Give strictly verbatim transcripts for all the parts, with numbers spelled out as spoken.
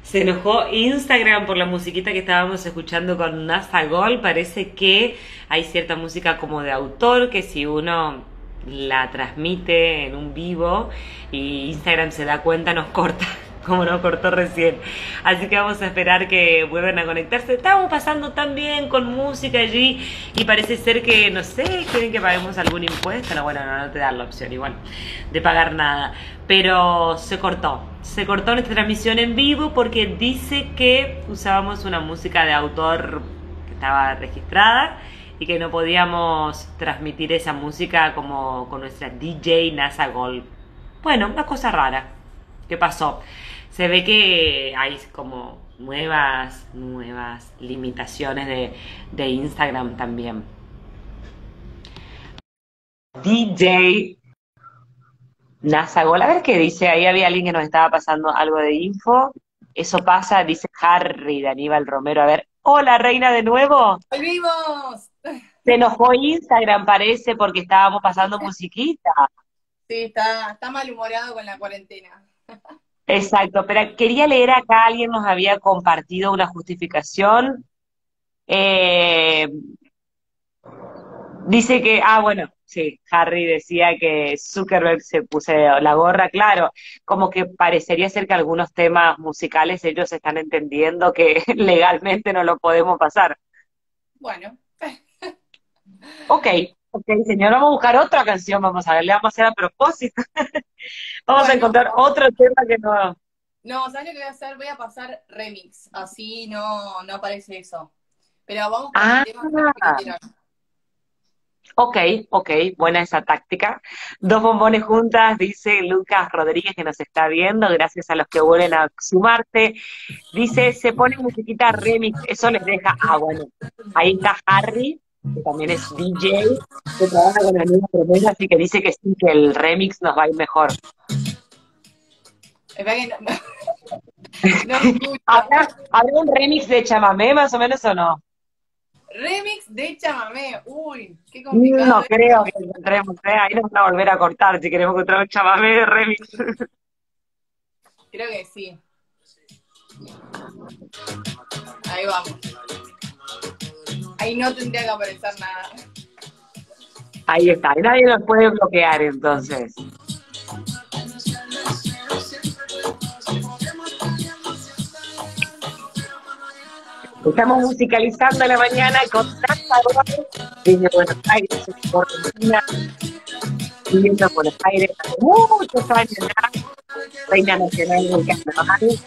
Se enojó Instagram por la musiquita que estábamos escuchando con NASA Gold. Parece que hay cierta música como de autor que si uno la transmite en un vivo y Instagram se da cuenta nos corta, como nos cortó recién. Así que vamos a esperar que vuelvan a conectarse. Estamos pasando tan bien con música allí y parece ser que, no sé, quieren que paguemos algún impuesto. No, bueno, no, no te dan la opción igual de pagar nada. Pero se cortó. Se cortó nuestra transmisión en vivo porque dice que usábamos una música de autor que estaba registrada y que no podíamos transmitir esa música como con nuestra D J NASA Gold. Bueno, una cosa rara. ¿Qué pasó? Se ve que hay como nuevas, nuevas limitaciones de, de Instagram también. D J NASA Gold, a ver qué dice. Ahí había alguien que nos estaba pasando algo de info. Eso pasa, dice Harry de Aníbal Romero. A ver, hola reina de nuevo. ¡Volvimos! Se enojó Instagram, parece, porque estábamos pasando musiquita. Sí, está, está malhumorado con la cuarentena. Exacto, pero quería leer acá, alguien nos había compartido una justificación. Eh, Dice que, ah, bueno, sí, Harry decía que Zuckerberg se puso la gorra, claro, como que parecería ser que algunos temas musicales ellos están entendiendo que legalmente no lo podemos pasar. Bueno, Ok, ok, señor, vamos a buscar otra canción, vamos a ver, le vamos a hacer a propósito, vamos a bueno, encontrar otro tema que no... no, ¿sabes lo que voy a hacer? Voy a pasar remix, así no, no aparece eso. Pero vamos con el Ah, tema que me pidieron. ok, ok, buena esa táctica. Dos bombones juntas, dice Lucas Rodríguez que nos está viendo, gracias a los que vuelven a sumarse. Dice, se pone musiquita remix, eso les deja, ah, bueno, ahí está Harry, que también es D J, que trabaja con la misma promesa, así que dice que sí, que el remix nos va a ir mejor. Espera que no, no escucho. ¿Habrá, habrá un remix de chamamé más o menos o no? Remix de chamamé. Uy, qué No complicado creo esto. que encontremos, ¿eh? Ahí nos van a volver a cortar si queremos encontrar un chamamé de remix. Creo que sí. Ahí vamos. Ahí no tendría que aparecer nada. Ahí está, y nadie nos puede bloquear entonces. Estamos musicalizando la mañana con Nasa Gold desde Buenos Aires, Argentina, viviendo en Buenos Aires hace muchos años ya, reina nacional del carnaval,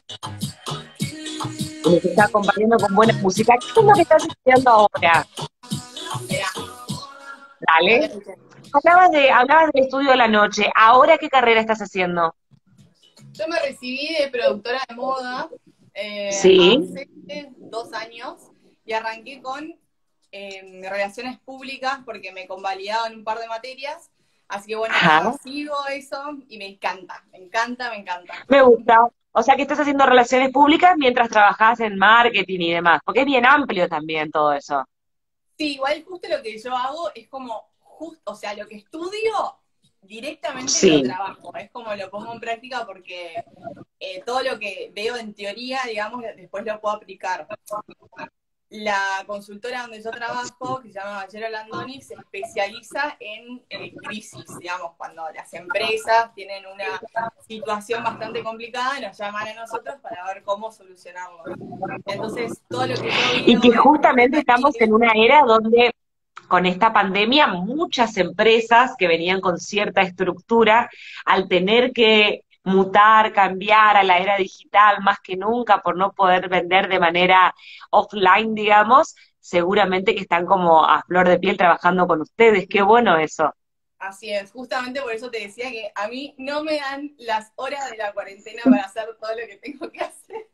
y nos está acompañando con buena música. ¿Qué es lo que estás estudiando ahora? Mirá, no te Dale. escuché. Hablabas, de, hablabas del estudio de la noche. ¿Ahora qué carrera estás haciendo? Yo me recibí de productora de moda eh, Sí. hace dos años y arranqué con eh, relaciones públicas porque me convalidaban un par de materias. Así que bueno, Ajá. nada, sigo eso y me encanta, me encanta, me encanta. Me gusta. O sea que estás haciendo relaciones públicas mientras trabajas en marketing y demás, porque es bien amplio también todo eso. Sí, igual justo lo que yo hago es como, justo, o sea, lo que estudio directamente lo Sí. trabajo, es como lo pongo en práctica porque eh, todo lo que veo en teoría, digamos, después lo puedo aplicar. La consultora donde yo trabajo, que se llama Ballero Landoni, se especializa en eh, crisis, digamos, cuando las empresas tienen una situación bastante complicada, nos llaman a nosotros para ver cómo solucionarlo. Entonces, todo lo que yo Y veo que en justamente estamos marketing, en una era donde con esta pandemia muchas empresas que venían con cierta estructura, al tener que mutar, cambiar a la era digital más que nunca por no poder vender de manera offline, digamos, seguramente que están como a flor de piel trabajando con ustedes. Qué bueno eso. así es, justamente por eso te decía que a mí no me dan las horas de la cuarentena para hacer todo lo que tengo que hacer.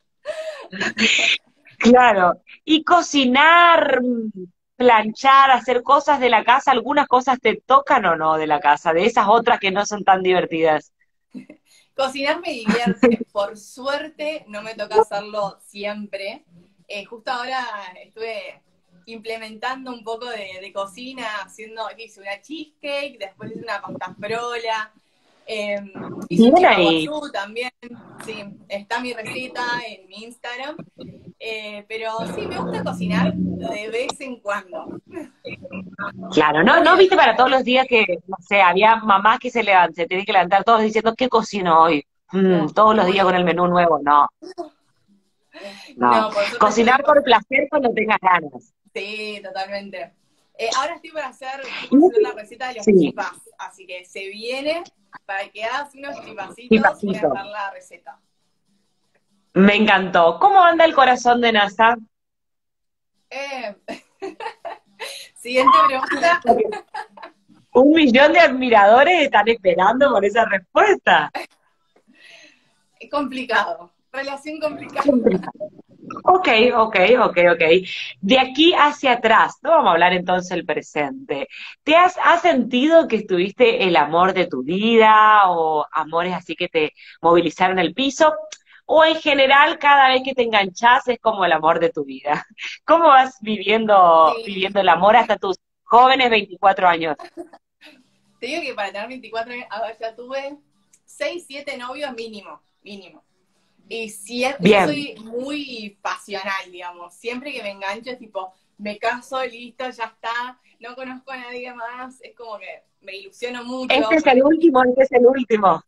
Claro. Y cocinar, planchar, hacer cosas de la casa, ¿algunas cosas te tocan o no de la casa? De esas otras que no son tan divertidas. Cocinar me divierte, por suerte no me toca hacerlo siempre. Eh, justo ahora estuve implementando un poco de, de cocina, haciendo, hice una cheesecake, después hice una pasta frola. Eh, hice un Bien ahí. chipaguazú también, sí, está mi receta en mi Instagram. Eh, pero sí, me gusta cocinar de vez en cuando. Claro, no, Muy no de viste para todo. todos los días que, no sé, había mamás que se levantan, se tienen que levantar todos diciendo, ¿qué cocino hoy? Mm, No, todos los días muy. con el menú nuevo, no, no. No, por suerte estoy Cocinar por. por placer cuando tengas ganas. Sí, totalmente. Eh, ahora estoy por hacer, estoy por hacer la Y- receta de los Sí, chipás, así que se viene, para que hagas unos y chipacitos, voy a pasito. dejar la receta. Me encantó. ¿Cómo anda el corazón de NASA? Eh, siguiente pregunta. Un millón de admiradores están esperando por esa respuesta. Es complicado. Relación complicada. Ok, ok, ok, ok. De aquí hacia atrás, no vamos a hablar entonces del presente. ¿Te has, has sentido que estuviste el amor de tu vida o amores así que te movilizaron el piso? ¿O en general cada vez que te enganchás es como el amor de tu vida? ¿Cómo vas viviendo, Sí, viviendo el amor hasta tus jóvenes veinticuatro años? te digo que para tener veinticuatro años, a ver, ya tuve seis siete novios mínimo, mínimo. Y si es- yo Bien, soy muy pasional, digamos. Siempre que me engancho es tipo, me caso, listo, ya está, no conozco a nadie más. Es como que me ilusiono este mucho. es el último, este es el último.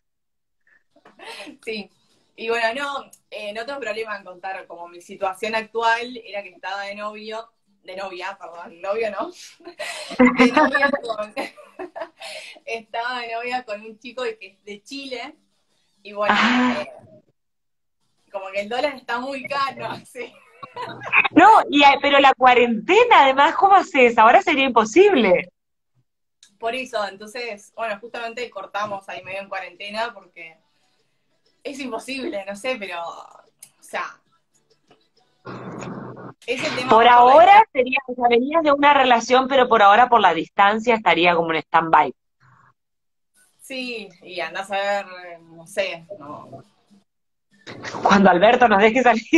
Sí. Y bueno, no, eh, no tengo problema en contar como mi situación actual era que estaba de novio, de novia, perdón, novio no, de novia con, estaba de novia con un chico que es de Chile. Y bueno, Ah, eh, como que el dólar está muy caro, sí. no, y, pero la cuarentena además, ¿cómo haces? Ahora sería imposible. Por eso, entonces, bueno, justamente cortamos ahí medio en cuarentena porque es imposible, no sé, pero, o sea, es el tema Por más por la ahora distancia. sería, o sea, venías de una relación, pero por ahora por la distancia estaría como en stand-by. Sí, y andás a ver, eh, no sé, no, Cuando Alberto nos deje salir.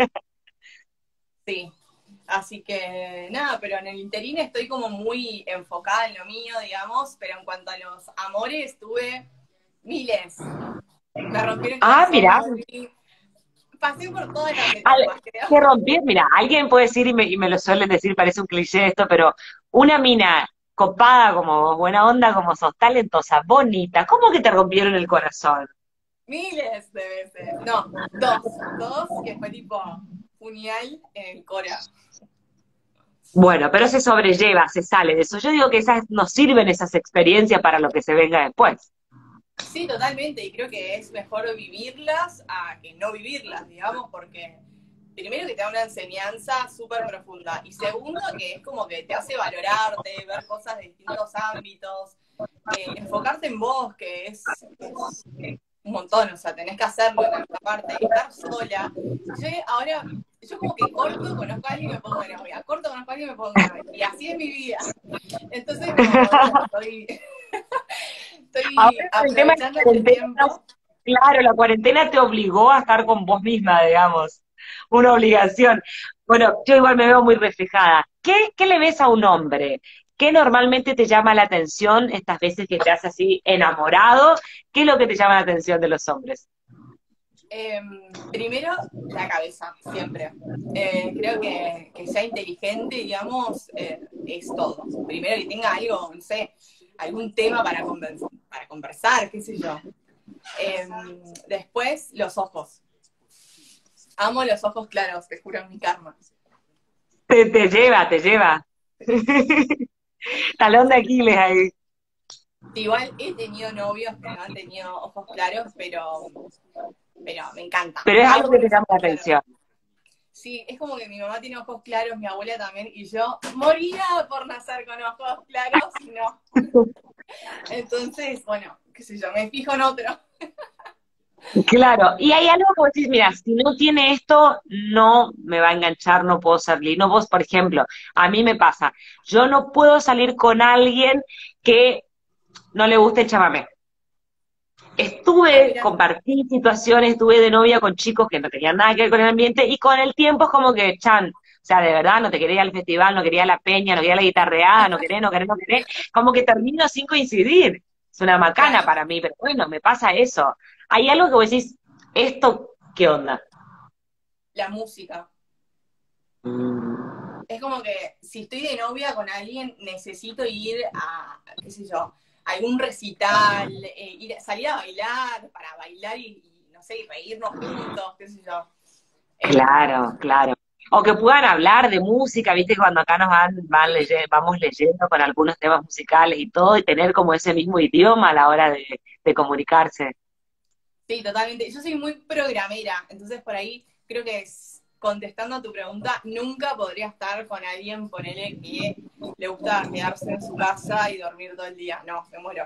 sí. Así que nada, pero en el interín estoy como muy enfocada en lo mío, digamos, pero en cuanto a los amores, tuve miles. Me rompieron el Ah, corazón, me mira, volví. Pasé por todas las al- etapas, creo. que rompí, mira, alguien puede decir, y me, y me lo suelen decir, parece un cliché esto, pero una mina copada como vos, buena onda como sos, talentosa, bonita, ¿cómo que te rompieron el corazón? Miles de veces. No, dos. Dos que fue tipo puñal en el cora. Bueno, pero se sobrelleva, se sale de eso. Yo digo que esas nos sirven esas experiencias para lo que se venga después. Sí, totalmente. Y creo que es mejor vivirlas a que no vivirlas, digamos, porque primero que te da una enseñanza súper profunda. Y segundo que es como que te hace valorarte, ver cosas de distintos ámbitos, eh, enfocarte en vos, que es, es un montón, o sea, tenés que hacerlo en alguna parte, estar sola. Yo ahora, yo como que corto, conozco a alguien y me pongo de novia, corto, conozco a alguien y me pongo de novia, y así es mi vida. Entonces, como, nada, estoy, estoy Ahora con el tema de la aprovechando este cuarentena, tiempo. claro, la cuarentena te obligó a estar con vos misma, digamos, una obligación. Bueno, yo igual me veo muy reflejada. ¿Qué, qué le ves a un hombre? ¿Qué normalmente te llama la atención estas veces que te has así enamorado? ¿Qué es lo que te llama la atención de los hombres? Eh, primero, la cabeza, siempre. Eh, creo que, que sea inteligente, digamos, eh, es todo. Primero que tenga algo, no sé, algún tema para, conven- para conversar, qué sé yo. Eh, después, los ojos. Amo los ojos claros, te juro, es mi karma. Te, te lleva, te lleva. Talón de Aquiles ahí. Igual he tenido novios que no han tenido ojos claros, pero, pero me encanta. Pero es algo Amo que te los llama la ojos claros. atención. Sí, es como que mi mamá tiene ojos claros, mi abuela también, y yo moría por nacer con ojos claros y no. Entonces, bueno, qué sé yo, me fijo en otro. Claro, y hay algo que vos decís, mira, si no tiene esto, no me va a enganchar, no puedo salir. No vos, por ejemplo, a mí me pasa, yo no puedo salir con alguien que no le guste el chamamé. Ah, Estuve, mira, compartí situaciones, estuve de novia con chicos que no tenían nada que ver con el ambiente y con el tiempo es como que, chan, o sea, de verdad, no te quería ir al festival, no quería la peña, no quería la guitarreada, no querés, no querés, no querés, como que termino sin coincidir. es una macana Claro, para mí, pero bueno, me pasa eso. Hay algo que vos decís, ¿esto qué onda? la música. Mm, Es como que si estoy de novia con alguien, necesito ir a, qué sé yo, a algún recital, eh, ir, salir a bailar, para bailar y, y, no sé, y reírnos juntos, qué sé yo. Eh, claro, claro. O que puedan hablar de música, viste, que cuando acá nos van, van leye- vamos leyendo con algunos temas musicales y todo, y tener como ese mismo idioma a la hora de, de comunicarse. sí, totalmente. Yo soy muy programera, entonces por ahí creo que es, contestando a tu pregunta, nunca podría estar con alguien, ponele, que le gusta quedarse en su casa y dormir todo el día. No, me muero.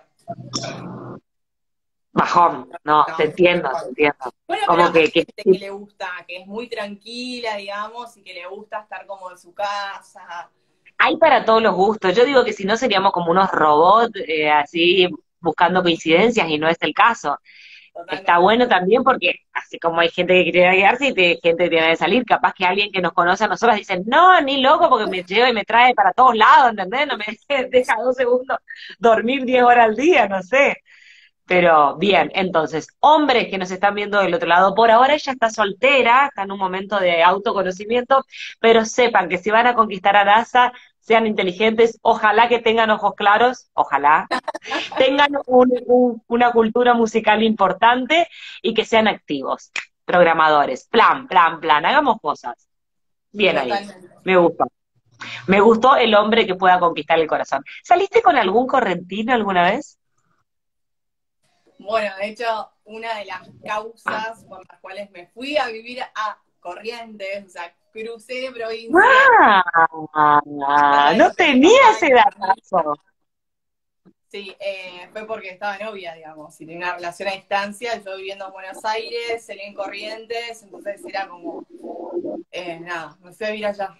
Bajón, no, te No, entiendo, te mejor. entiendo. Bueno, pero Como hay que, que gente que le gusta, que es muy tranquila, digamos, y que le gusta estar como en su casa. hay para todos los gustos. Yo digo que si no seríamos como unos robots eh, así buscando coincidencias y no es el caso. Está Totalmente. bueno también porque así como hay gente que quiere quedarse y te- gente que tiene que salir, capaz que alguien que nos conoce a nosotros dice, no, ni loco porque me lleva y me trae para todos lados, ¿entendés? No me deja dos segundos dormir diez horas al día, no sé. Pero bien, entonces, hombres que nos están viendo del otro lado, por ahora ella está soltera, está en un momento de autoconocimiento, pero sepan que si van a conquistar a NASA, sean inteligentes, ojalá que tengan ojos claros, ojalá, tengan un- un- una cultura musical importante y que sean activos, programadores, plan, plan, plan, hagamos cosas. Bien ahí, Totalmente. me gustó. Me gustó el hombre que pueda conquistar el corazón. ¿Saliste con algún correntino alguna vez? Bueno, de hecho, una de las causas por las cuales me fui a vivir a Corrientes, o sea, crucé de provincia, Ah, cosa de no no tener tenía papá ese ni familia. datazo. Sí, eh, fue porque estaba novia, digamos, y tenía una relación a distancia, yo viviendo en Buenos Aires, él en Corrientes, entonces era como, eh, nada, me fui a vivir allá.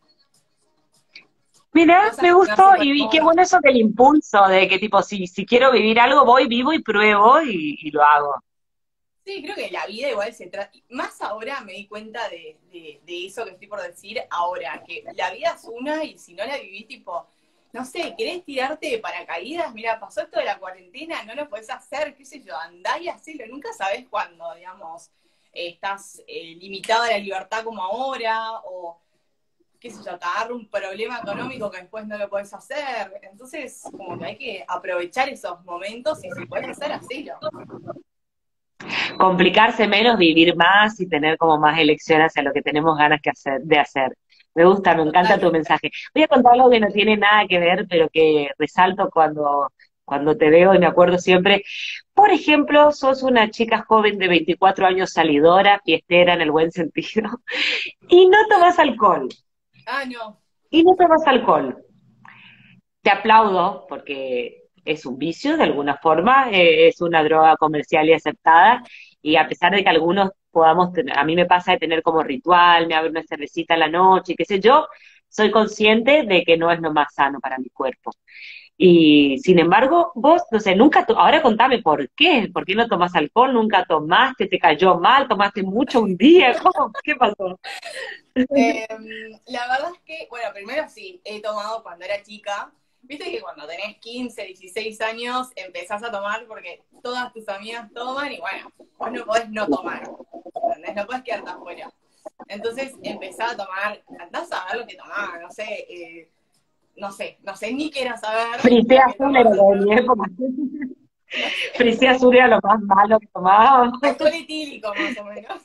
Mira, Cosas me que uno hace gustó con y, y qué amor. bueno eso del impulso, de que tipo, si, si quiero vivir algo, voy, vivo y pruebo y, y lo hago. Sí, creo que la vida igual se trata, más ahora me di cuenta de, de, de eso que estoy por decir ahora, que la vida es una y si no la vivís tipo, no sé, ¿querés tirarte de paracaídas? Mira, pasó esto de la cuarentena, no lo podés hacer, qué sé yo, andá y hacelo, nunca sabés cuándo, digamos, eh, estás eh, limitado a la libertad como ahora, o qué sé yo, te agarra un problema económico que después no lo podés hacer, entonces como que hay que aprovechar esos momentos y si podés hacer, hacelo. Complicarse menos, vivir más y tener como más elección hacia lo que tenemos ganas que hacer, de hacer. Me gusta, me encanta tu Totalmente. mensaje. Voy a contar algo que no tiene nada que ver, pero que resalto cuando, cuando te veo y me acuerdo siempre. Por ejemplo, sos una chica joven de veinticuatro años, salidora, fiestera en el buen sentido, y no tomas alcohol. Ah, no. Y no tomas alcohol. Te aplaudo porque es un vicio de alguna forma, eh, es una droga comercial y aceptada, y a pesar de que algunos podamos tener, a mí me pasa de tener como ritual, me abro una cervecita a la noche, qué sé yo, soy consciente de que no es lo más sano para mi cuerpo. Y sin embargo, vos, no sé, nunca, to- ahora contame por qué, por qué no tomás alcohol, nunca tomaste, te cayó mal, tomaste mucho un día, ¿cómo? ¿Qué pasó? Eh, la verdad es que, bueno, primero sí, he tomado cuando era chica. Viste que cuando tenés quince, dieciséis años empezás a tomar porque todas tus amigas toman y bueno, vos no podés no tomar, ¿entendés? No podés quedarte afuera. Entonces empecé a tomar, andás a ver lo que tomaba, no sé, eh, no sé, no sé ni qué era saber Frisé lo que azul era tomaba, lo de pero mi época. no sé, Frisé azul era lo más malo que tomábamos. alcohol etílico más o menos.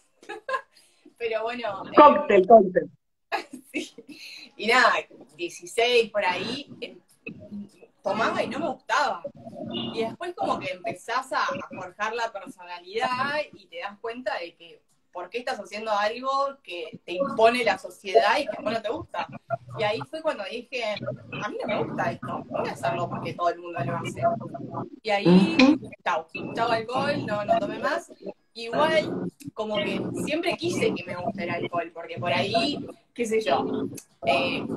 Pero bueno, eh, Cóctel, cóctel. sí. Y nada, dieciséis por ahí, eh, tomaba y no me gustaba. Y después como que empezás a, a forjar la personalidad y te das cuenta de que por qué estás haciendo algo que te impone la sociedad y que a vos no te gusta. Y ahí fue cuando dije, a mí no me gusta esto, no voy a hacerlo porque todo el mundo lo hace. Y ahí, Ujú. chau, chau alcohol, no, no tomé más. Igual, como que siempre quise que me guste el alcohol, porque por ahí, qué sé yo, eh,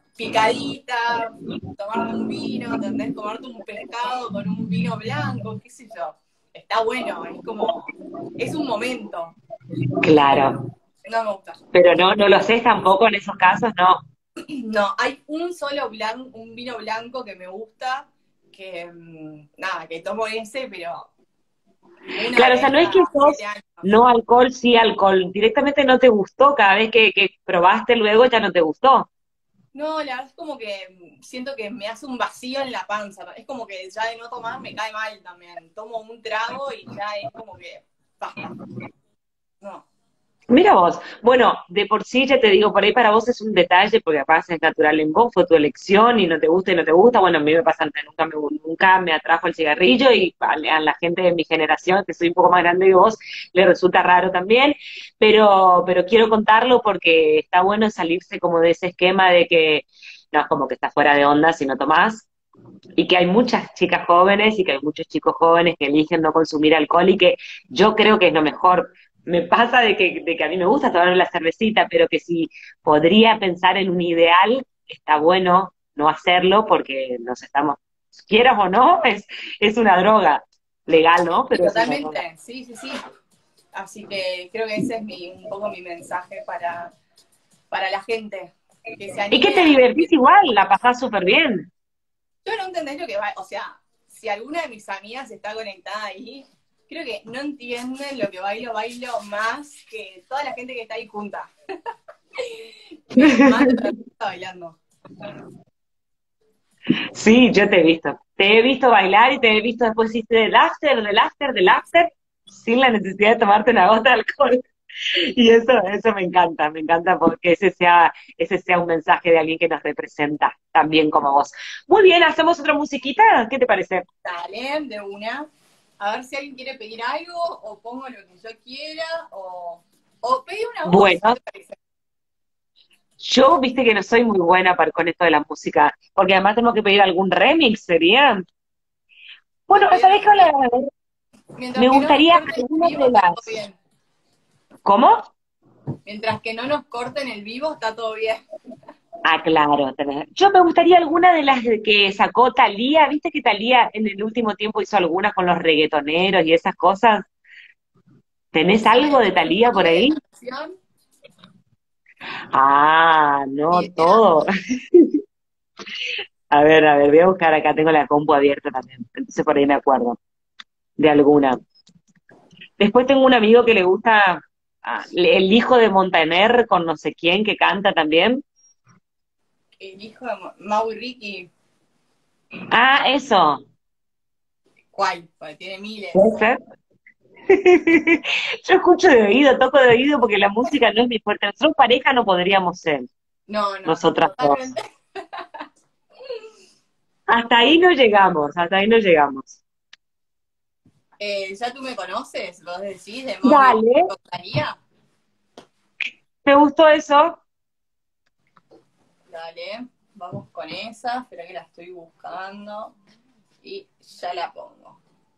picadita, tomarte un vino, ¿entendés? Comerte un pescado con un vino blanco, qué sé yo. Está bueno, es como, es un momento, pero Claro. no me gusta. Pero no, no lo haces tampoco en esos casos, no. No, hay un solo blanco, un vino blanco que me gusta, que, mm, nada, que tomo ese, pero una Claro, o sea, vez no es que cada sos siete años. no alcohol, sí alcohol, directamente no te gustó, cada vez que, que probaste luego ya no te gustó. No, la verdad es como que mm, siento que me hace un vacío en la panza. Es como que ya de no tomar me cae mal también. Tomo un trago y ya es como que basta. No. Mira vos, bueno, de por sí ya te digo, por ahí para vos es un detalle, porque capaz es natural en vos, fue tu elección y no te gusta y no te gusta, bueno, a mí me pasa, nunca me, nunca me atrajo el cigarrillo y a, a la gente de mi generación, que soy un poco más grande que vos, le resulta raro también, pero, pero quiero contarlo porque está bueno salirse como de ese esquema de que no es como que estás fuera de onda si no tomás, y que hay muchas chicas jóvenes y que hay muchos chicos jóvenes que eligen no consumir alcohol y que yo creo que es lo mejor. Me pasa de que, de que a mí me gusta tomar la cervecita, pero que si podría pensar en un ideal, está bueno no hacerlo porque nos estamos, quieras o no, es, es una droga legal, ¿no? Sí, Pero es una droga. totalmente, sí, sí, sí. Así que creo que ese es mi, un poco mi mensaje para, para la gente, que se Y que anime te a... divertís igual, la pasás súper bien. Yo no entendés lo que va, o sea, si alguna de mis amigas está conectada ahí, creo que no entienden lo que bailo, bailo más que toda la gente que está ahí junta. Me mato de risa bailando. Sí, yo te he visto. Te he visto bailar y te he visto después hiciste del after, del after, del after, sin la necesidad de tomarte una gota de alcohol. Y eso, eso me encanta, me encanta porque ese sea, ese sea un mensaje de alguien que nos representa también como vos. Muy bien, ¿hacemos otra musiquita? ¿Qué te parece? Dale, de una. A ver si alguien quiere pedir algo, o pongo lo que yo quiera, o, o pedí una voz, ¿qué Bueno, te parece? yo viste que no soy muy buena para, con esto de la música, porque además tengo que pedir algún remix, ¿sería? Puedes Bueno, pedir lo ¿sabés que qué? quieras. Mientras Me que no nos gustaría corten el alguna vivo, de está todo las... bien. ¿Cómo? Mientras que no nos corten el vivo, está todo bien. Ah, claro. tenés- Yo me gustaría alguna de las de que sacó Thalía. ¿Viste que Thalía en el último tiempo hizo algunas con los reggaetoneros y esas cosas? ¿Tenés Decime, algo de decime el Thalía por nombre de ahí? la canción. Ah, Ni no, idea. todo. A ver, a ver, voy a buscar acá, tengo la compu abierta también, entonces por ahí me acuerdo de alguna. Después tengo un amigo que le gusta ah, el hijo de Montaner con no sé quién que canta también. El hijo de Mau y Ricky. Ah, eso, ¿Cuál? Porque tiene miles. puede ser. Yo escucho de oído, toco de oído porque la música no es mi fuerte. Nosotros pareja no podríamos ser, No, no, nosotras dos. totalmente. Hasta ahí no llegamos, hasta ahí no llegamos. Eh, ¿ya tú me conoces? ¿Vos decís de Mau y Dale, Rosalía? ¿te gustó eso? Dale, vamos con esa. Espera que la estoy buscando. Y ya la pongo.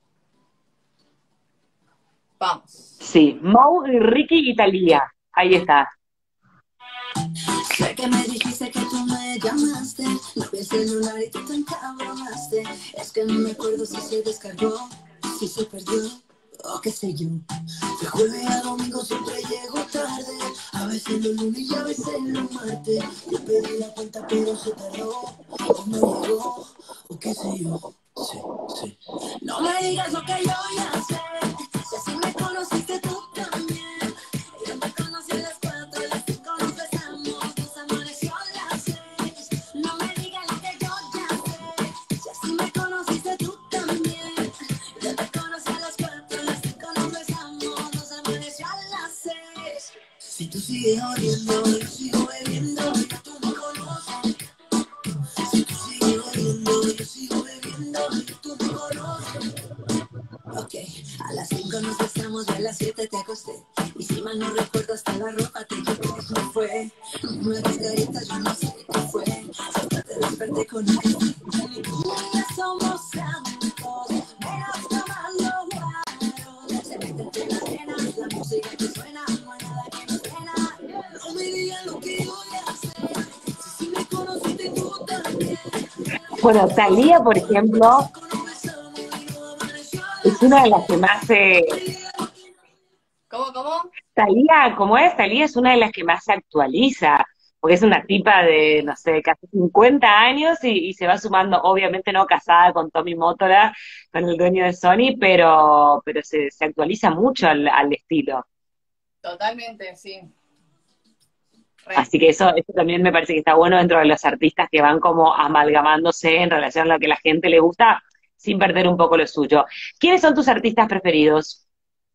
Vamos. Sí, Mau y Ricky y Thalía. Ahí está. Sé que me dijiste que tú me llamaste, no vi el celular y tú te encabronaste. Es que no me acuerdo si se descargó, si se perdió, o qué sé yo. De jueves a domingo siempre llego tarde, a veces los lunes y a veces los martes. Yo pedí la cuenta pero se tardó, o no llegó, o qué sé yo. Sí, sí. No me digas lo que yo ya sé, si así me conociste tú también. Yo me conocí a las cuatro, a las cinco nos besamos, nos amaneció a las seis. No me digas lo que yo ya sé, si así me conociste tú también. Yo te conocí a las cuatro, a las cinco nos besamos, nos amaneció a las seis. Si tú sigues oliendo, yo sigo bebiendo, ya tú me conoces. Si tú sigues oliendo, yo sigo bebiendo, ya tú me conoces. Ok, a las cinco nos besamos y a las siete te acosté. Y si mal no recuerdo hasta la ropa te quité. No fue una cascarita, yo no sé qué fue. Hasta te desperté con un café. Ni tú ni yo somos adultos, menos tomando guaro. Se mete entre las venas, la música que suena, no hay nada que nos frena. No me digas lo que yo ya sé, si me conociste tú también. Bueno, Thalía, por ejemplo, es una de las que más se... ¿Cómo, cómo? Thalía, como es, Thalía es una de las que más se actualiza, porque es una tipa de, no sé, casi cincuenta años y, y se va sumando, obviamente no casada con Tommy Mótola, con el dueño de Sony, pero, pero se, se actualiza mucho al, al estilo. Totalmente, sí. Re. Así que eso, eso también me parece que está bueno dentro de los artistas que van como amalgamándose en relación a lo que la gente le gusta, sin perder un poco lo suyo. ¿Quiénes son tus artistas preferidos?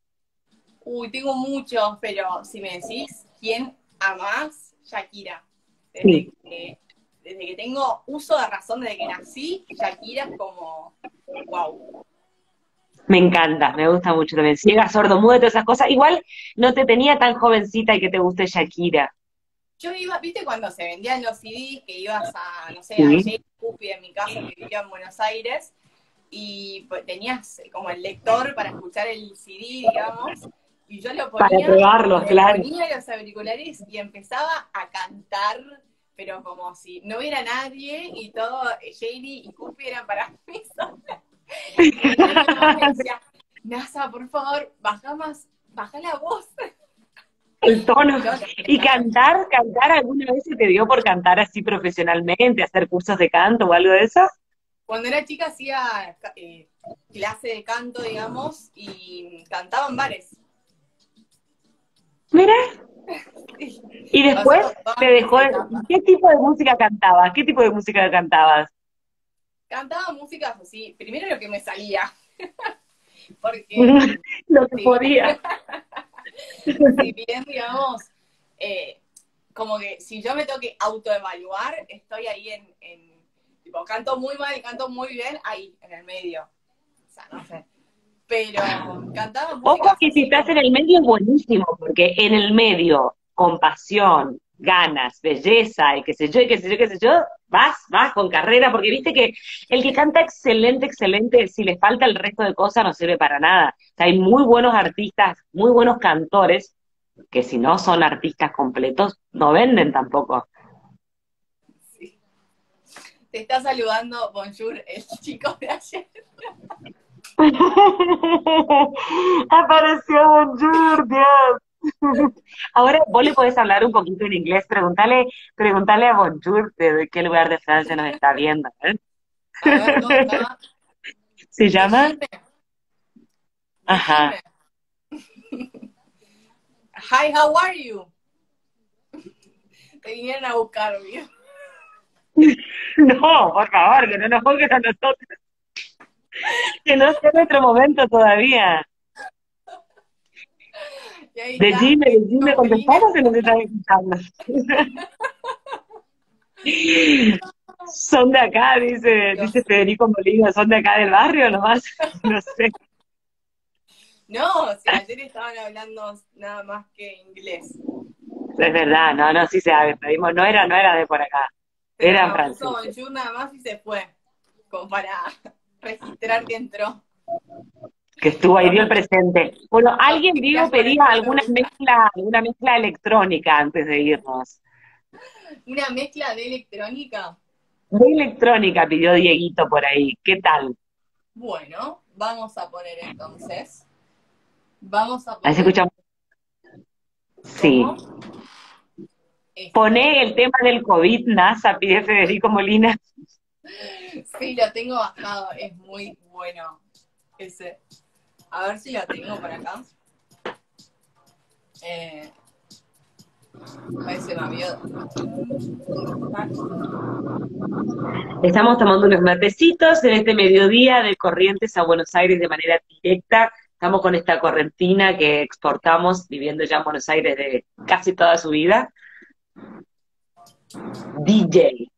Uy, tengo muchos, pero si me decís quién amás, Shakira. Desde, Sí. que, desde que tengo uso de razón, desde que nací, Shakira es como, wow. Me encanta, me gusta mucho también. Ciega, sordo, mudo, todas esas cosas. Igual no te tenía tan jovencita y que te guste Shakira. Yo iba, viste cuando se vendían los C Ds, que ibas a, no sé, a Sí. J. Pupi en mi casa, que vivía en Buenos Aires, y pues, tenías como el lector para escuchar el C D, digamos, y yo lo Para ponía, probarlos, le claro. ponía los auriculares y empezaba a cantar, pero como si no hubiera nadie, y todo, Jaylee y Pupi eran para mí sola. Y venía mi mamá y me decía, Nasa, por favor, baja más, baja la voz. El tono. Yo, Y cantar, cantar, ¿alguna vez se te dio por cantar así profesionalmente, hacer cursos de canto o algo de eso? Cuando era chica hacía eh, clase de canto, digamos, y cantaba en bares. Mira. Y después Pasó por te todas dejó. mis etapas. ¿Qué tipo de música cantabas? ¿Qué tipo de música cantabas? Cantaba músicas así, primero lo que me salía. Porque Lo que si podía. si bien, digamos, eh, como que si yo me tengo que autoevaluar, estoy ahí en, en, tipo, canto muy mal, canto muy bien, ahí, en el medio. O sea, no sé. Pero cantaba Ojo músicas que si así estás como, en el medio es buenísimo, porque en el medio, con pasión, ganas, belleza, y qué sé yo, y qué sé yo, qué sé yo, vas, vas con carrera, porque viste que el que canta excelente, excelente, si le falta el resto de cosas no sirve para nada. O sea, hay muy buenos artistas, muy buenos cantores, que si no son artistas completos, no venden tampoco. sí. Te está saludando, bonjour, el chico de ayer. Apareció Bonjour, Dios. Ahora vos le podés hablar un poquito en inglés, preguntale, preguntale a Bonjour de qué lugar de Francia nos está viendo, ¿eh? A ver, ¿cómo está? ¿Se llama? Decime, Ajá. decime. Hi, how are you? Te vinieron a buscar, ¿vio? No, por favor, que no nos pongas a nosotros. Que no sea nuestro momento todavía. Y ahí está, Decime, decime, Federico Molina. contestamos que nos están escuchando. Son de acá, dice, Dios. dice Federico Molina, son de acá del barrio nomás, no sé. No, si ayer estaban hablando nada más que inglés. Es verdad, no, no, sí se pedimos, no era, no era de por acá, Pero eran no, puso franceses. bonjour nada más y se fue. Como para registrar que entró. Que estuvo ahí, dio el presente. Bueno, alguien, Qué Diego, casual, pedía esto me alguna gusta. mezcla, alguna mezcla electrónica antes de irnos. Una mezcla de electrónica. De electrónica pidió Dieguito por ahí, ¿qué tal? Bueno, vamos a poner entonces. Vamos a Ahí se poner. escucha. Sí. ¿Cómo? Esto. Poné el tema del COVID, NASA, pide Federico Molina. Sí, lo tengo bajado, es muy bueno ese. A ver si lo tengo por acá. Eh, ahí se me había... Estamos tomando unos matecitos en este mediodía de Corrientes a Buenos Aires de manera directa. Estamos con esta correntina que exportamos, viviendo ya en Buenos Aires de casi toda su vida. D J.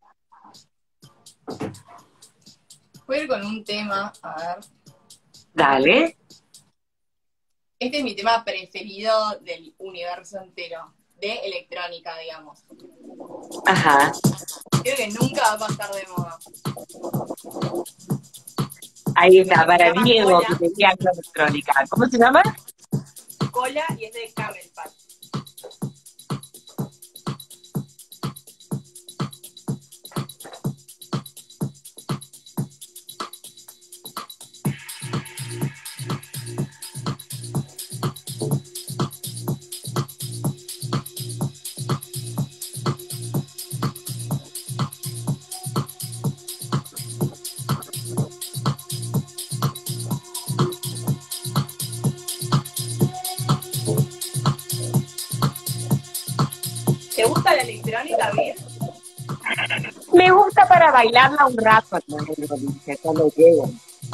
Voy a ir con un tema, a ver. Dale. Este es mi tema preferido del universo entero, de electrónica, digamos. Ajá. Creo que nunca va a pasar de moda. Ahí está, para Se llama Diego, Cola. que tenía algo electrónica. ¿Cómo se llama? Cola y es de Camelback. gusta la electrónica, Vir? Me gusta para bailarla un rato, no, no, dice, cuando llego.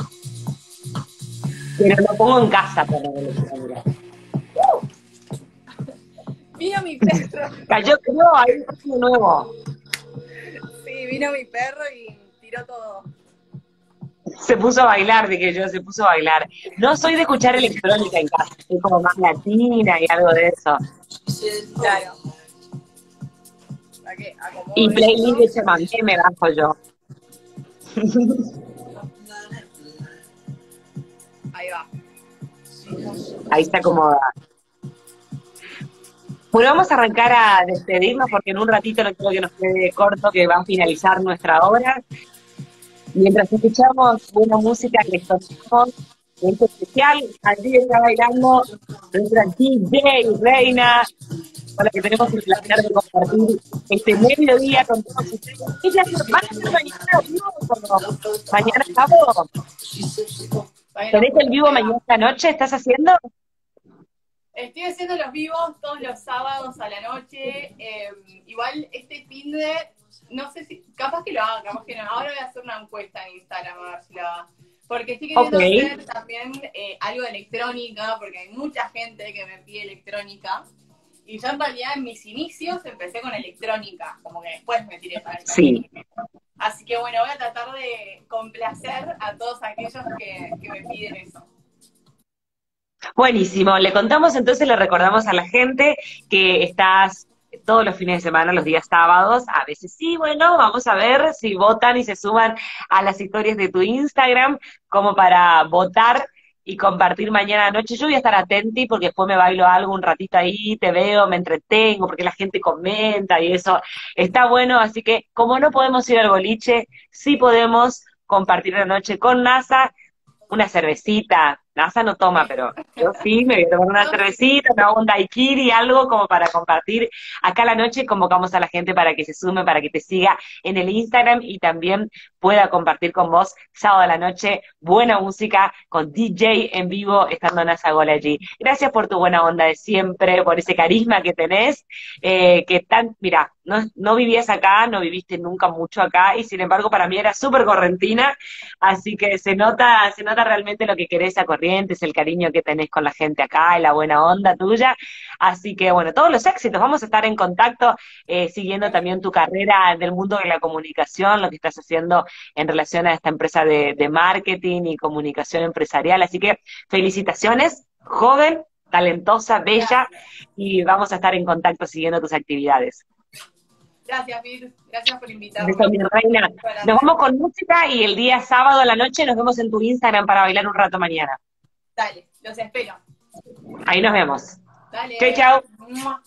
Pero lo pongo en casa para bailar. Vino mi perro. Cayó, creo, ahí un nuevo. Sí, vino mi perro y tiró todo. Se puso a bailar, dije yo, se puso a bailar. No soy de escuchar electrónica en casa, soy como más latina y algo de eso. Claro. ¿Para qué? Y playlist de chamamé me bajo yo. Ahí va. Ahí está acomodada. Bueno, vamos a arrancar a despedirnos porque en un ratito no quiero que nos quede corto, que va a finalizar nuestra obra. Mientras escuchamos buena música que escuchamos, en este especial, allí está bailando nuestra D J Reina, con la que tenemos el placer de compartir este mediodía con todos ustedes. Ella va a ser mañana vivo, como mañana sábado. ¿Tenés el vivo mañana esta noche? ¿Estás haciendo? Estoy haciendo los vivos todos los sábados a la noche. Eh, igual este fin de, no sé si, capaz que lo haga, capaz que no. Ahora voy a hacer una encuesta en Instagram a ver si lo haga. Porque estoy queriendo Okay. hacer también eh, algo de electrónica, porque hay mucha gente que me pide electrónica. Y yo en realidad en mis inicios empecé con electrónica, como que después me tiré para el Sí. Así que bueno, voy a tratar de complacer a todos aquellos que, que me piden eso. Buenísimo, le contamos entonces, le recordamos a la gente que estás todos los fines de semana, los días sábados, a veces sí, bueno, vamos a ver si votan y se suman a las historias de tu Instagram, como para votar y compartir mañana noche. Yo voy a estar atenti porque después me bailo algo un ratito ahí, te veo, me entretengo, porque la gente comenta y eso está bueno, así que como no podemos ir al boliche, sí podemos compartir la noche con NASA, una cervecita. NASA no toma, pero yo sí me voy a tomar una cervecita, me hago un daiquiri, algo como para compartir. Acá a la noche convocamos a la gente para que se sume, para que te siga en el Instagram y también pueda compartir con vos sábado a la noche buena música con D J en vivo, estando NASA Gol allí. Gracias por tu buena onda de siempre, por ese carisma que tenés, eh, que tan, mira, no, no vivías acá, no viviste nunca mucho acá, y sin embargo para mí era súper correntina, así que se nota, se nota realmente lo que querés a Corrientes, el cariño que tenés con la gente acá, y la buena onda tuya, así que bueno, todos los éxitos, vamos a estar en contacto, eh, siguiendo también tu carrera del mundo de la comunicación, lo que estás haciendo en relación a esta empresa de, de marketing y comunicación empresarial, así que felicitaciones, joven, talentosa, bella, y vamos a estar en contacto siguiendo tus actividades. Gracias, Vir. Gracias por invitarme. Beso, mi reina. Nos vamos con música y el día sábado a la noche nos vemos en tu Instagram para bailar un rato mañana. Dale, los espero. Ahí nos vemos. Dale. Chau, chau. Mua.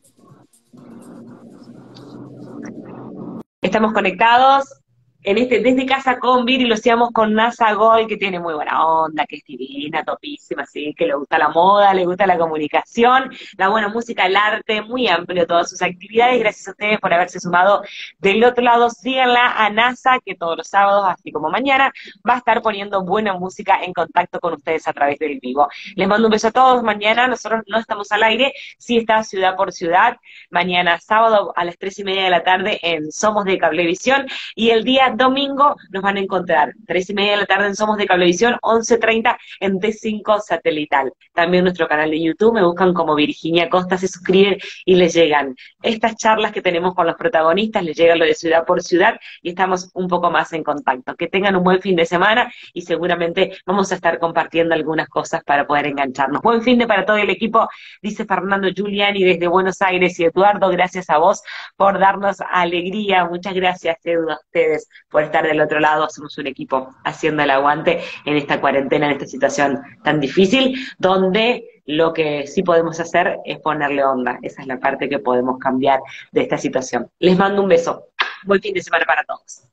Estamos conectados en este desde casa con Vir y lo hacíamos con NASA Gol, que tiene muy buena onda, que es divina, topísima, sí, que le gusta la moda, le gusta la comunicación, la buena música, el arte, muy amplio todas sus actividades. Gracias a ustedes por haberse sumado del otro lado. Síganla a NASA, que todos los sábados, así como mañana, va a estar poniendo buena música en contacto con ustedes a través del vivo. Les mando un beso a todos. Mañana nosotros no estamos al aire, sí está Ciudad por Ciudad, mañana sábado a las tres y media de la tarde en Somos de Cablevisión, y el día domingo nos van a encontrar tres y media de la tarde en Somos de Cablevisión, once treinta en T cinco Satelital. También nuestro canal de YouTube, me buscan como Virginia Costa, se suscriben y les llegan estas charlas que tenemos con los protagonistas, les llega lo de Ciudad por Ciudad y estamos un poco más en contacto. Que tengan un buen fin de semana y seguramente vamos a estar compartiendo algunas cosas para poder engancharnos. Buen fin de para todo el equipo, dice Fernando Giuliani desde Buenos Aires, y Eduardo, gracias a vos por darnos alegría. Muchas gracias, Edu, a ustedes por estar del otro lado. Somos un equipo haciendo el aguante en esta cuarentena, en esta situación tan difícil, donde lo que sí podemos hacer es ponerle onda. Esa es la parte que podemos cambiar de esta situación. Les mando un beso. Buen fin de semana para todos.